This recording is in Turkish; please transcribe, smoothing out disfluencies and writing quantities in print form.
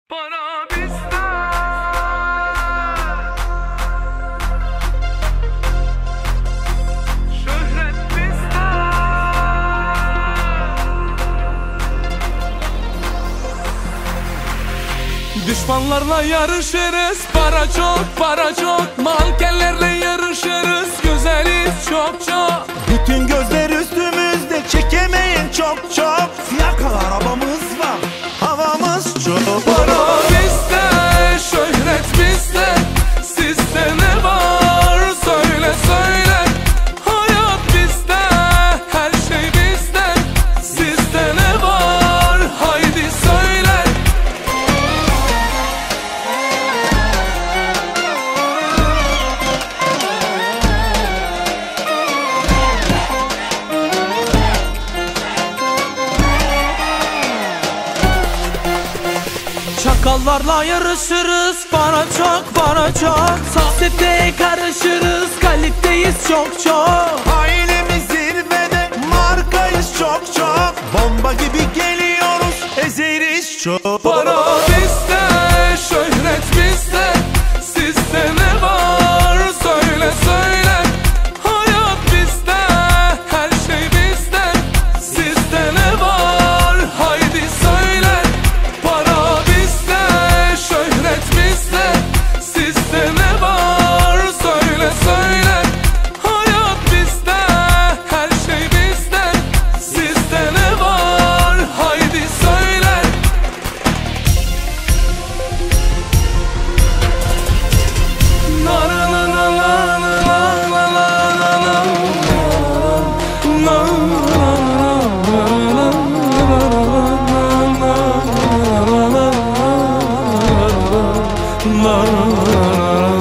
Para bizde, şöhret bizde. Düşmanlarla yarışırız, para çok, para çok. Mankenlerle yarışırız, güzeliz çok çok. Bütün gözler üstümüzde, çekemeyin çok çok. Siyah kal arabamız var, havamız çok. Para bizde, şöhret bizde. Sizde ne var söyle söyle. Hayat bizde, her şey bizde. Sizde ne var haydi söyle. Çakallarla yarışırız, para çok, para çok. Sohbete karışırız, kaliteyiz çok çok. Ailemiz zirvede, markayız çok çok. Bomba gibi geliyoruz, ezeriz çok. Para bizde, şöhret bizde. Sizde ne var söyle söyle. Hayat bizde, her şey bizde. Sizde ne var haydi söyle. Para bizde, şöhret bizde. Sizde ne var söyle söyle. Hayat bizde, her şey bizde. Sizde ne var haydi söyle. La